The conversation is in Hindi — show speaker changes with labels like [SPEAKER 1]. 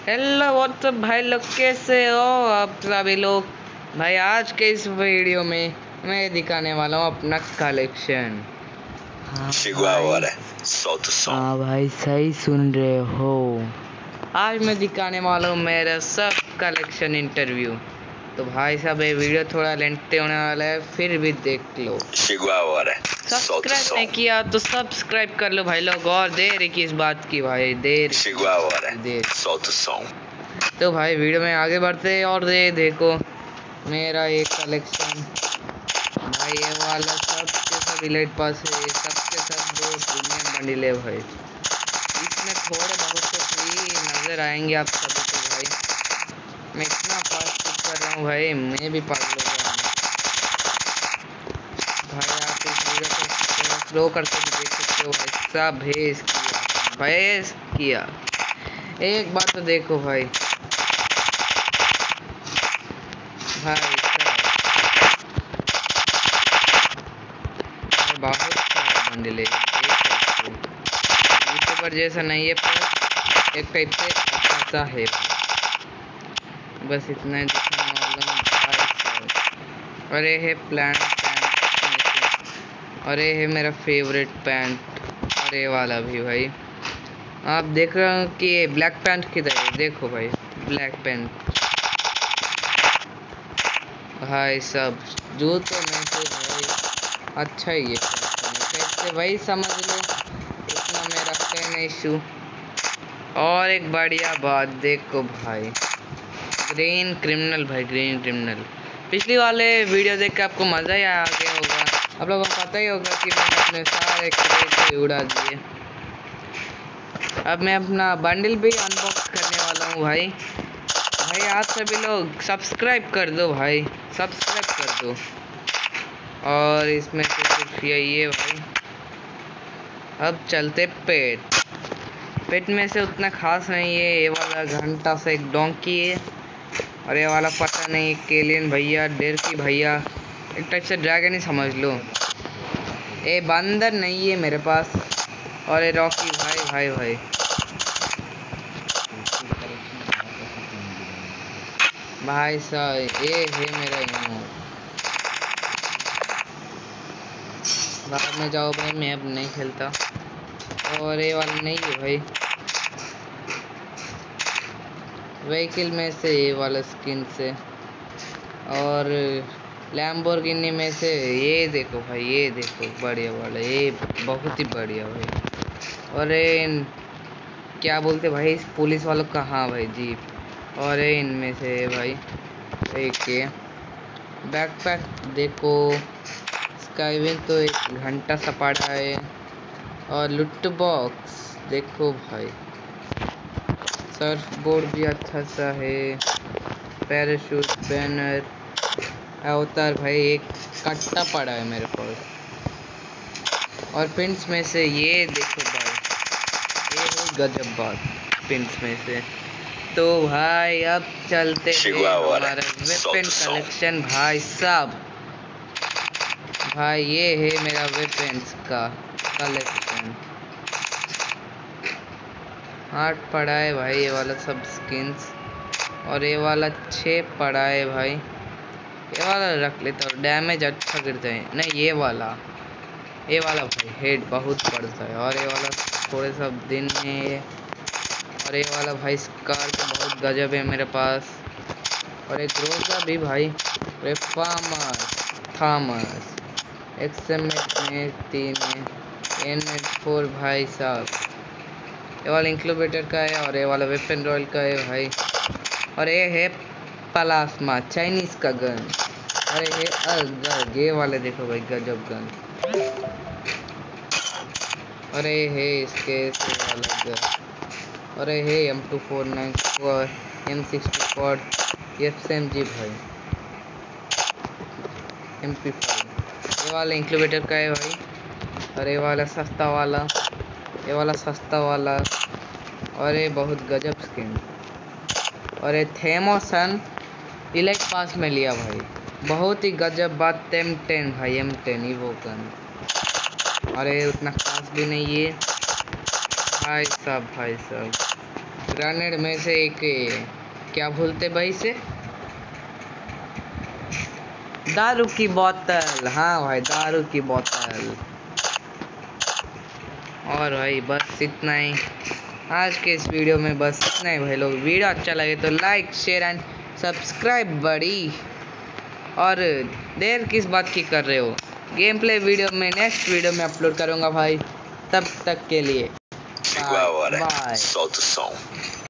[SPEAKER 1] हेलो व्हाट्सअप भाई लोग, कैसे हो आप सभी लोग। भाई आज के इस वीडियो में मैं दिखाने वाला हूँ अपना कलेक्शन। हाँ भाई सही सुन रहे हो। आज मैं दिखाने वाला हूँ मेरा सब कलेक्शन इंटरव्यू। तो भाई साहब ये वीडियो थोड़ा लेंथी होने वाला है, फिर भी देख लो। सब्सक्राइब नहीं किया तो सब्सक्राइब कर लो भाई लोग, और देर है किस बात की भाई, देर। तो भाई वीडियो में आगे बढ़ते हैं और ये देखो मेरा एक कलेक्शन। भाई ये वाला सबके सब इलाइट पास है, सबके सब दो प्रीमियम बंडल है भाई। इसमें थोड़े बहुत तो फ्री नज़र आएंगे आप सभी को भाई। मैं इतना फास्ट कर रहा हूँ भाई, मैं भी पागल हो गया भाई। आप इस वीडियो को स्लो करके भी देख सकते हो भाई। सब भेज किया। एक बात तो देखो भाई, बहुत सारा बंडल है। यूट्यूबर जैसा नहीं है पर एक टाइप से अच्छा सा है। बस इतना ही दिखाने वाला हूँ भाई। और ये है पैंट, और ये है मेरा फेवरेट पैंट। और ये वाला भी भाई आप देख रहे हो कि ये ब्लैक पैंट किधर है, देखो भाई ब्लैक पैंट भाई। सब जूतों में से भाई अच्छा ही है कैसे भाई, समझ लो इतना में रखते हैं नहीं शू। और एक बढ़िया बात देखो भाई, ग्रीन क्रिमिनल भाई, ग्रीन क्रिमिनल। पिछली वाले वीडियो देख के आपको मज़ा ही आ गया होगा। आप लोगों को पता ही होगा कि मैंने अपने सारे क्रेट उड़ा दिए। अब मैं अपना बंडल भी अनबॉक्स करने वाला हूँ भाई। भाई आप सभी लोग सब्सक्राइब कर दो भाई, सब्सक्राइब कर दो। और इसमें से सिर्फ यही है भाई। अब चलते पेट में से उतना खास नहीं है। ये वाला घंटा से एक डोंकी है, और ये वाला पता नहीं केलियन भैया, डेरकी भैया, एक टाइप से ड्रैगन ही समझ लो। ये बंदर नहीं है मेरे पास। और ये रॉकी भाई भाई साहब ये है मेरा इमो। बाद में जाओ भाई, मैं अब नहीं खेलता। और ये वाला नहीं है भाई। व्हीकल में से ये वाला स्किन से, और लैम्बोर्गिनी में से ये देखो भाई, ये देखो बढ़िया वाला, ये बहुत ही बढ़िया भाई। और क्या बोलते भाई इस पुलिस वालों का, हाँ भाई जीप। और इनमें से भाई एक बैकपैक देखो, स्काईविन तो एक घंटा सा पड़ा है। और लुट बॉक्स देखो भाई, सर्फ बोर्ड भी अच्छा सा है, पैराशूट, बैनर, अवतार भाई एक कट्टा पड़ा है मेरे पास। और पिंस में से ये देखो भाई, ये है गजब बात पिंस में से। तो भाई अब चलते हैं हमारा वेपन कलेक्शन भाई साहब। भाई ये है मेरा वेपन्स का कलेक्शन। 8 पड़ा है भाई ये वाला सब स्किन्स, और ये वाला 6 पड़ा है भाई। ये वाला रख लेता हूँ, डैमेज अच्छा गिरता है। नहीं ये वाला भाई हेड बहुत पड़ता है। और ये वाला थोड़े सब दिन में। और ये वाला भाई स्कार तो बहुत गजब है मेरे पास। और एक रोजा भी भाई, थामस एक्सएमएट में 3 है, N4 भाई साहब। ये वाला इंक्लूबेटर का है, और ये वाला वेपन रॉयल का है भाई। और ये है प्लाज्मा चाइनीज का गन। और ये है अलग, ये वाले देखो भाई गजब गन। और ये है इसके से वाला गन। और ये है M249 M64 SMG भाई, MP5। ये वाला इंक्लूबेटर का है भाई। और ये वाला सस्ता वाला, ये वाला सस्ता वाला। और ये बहुत गजब स्किन। और ये थेमोसन इलाइट पास में लिया भाई, बहुत ही गजब बात। M10 भाई, M10 ईवो गन। और ये उतना खास भी नहीं है भाई साहब। ग्रेनेड में से एक क्या बोलते भाई से, दारू की बोतल। हाँ भाई, दारू की बोतल। और भाई बस इतना ही आज के इस वीडियो में, बस इतना ही भाई लोग। वीडियो अच्छा लगे तो लाइक शेयर एंड सब्सक्राइब बड़ी। और देर किस बात की कर रहे हो, गेम प्ले वीडियो में नेक्स्ट वीडियो में अपलोड करूँगा भाई। तब तक के लिए बाय बाय।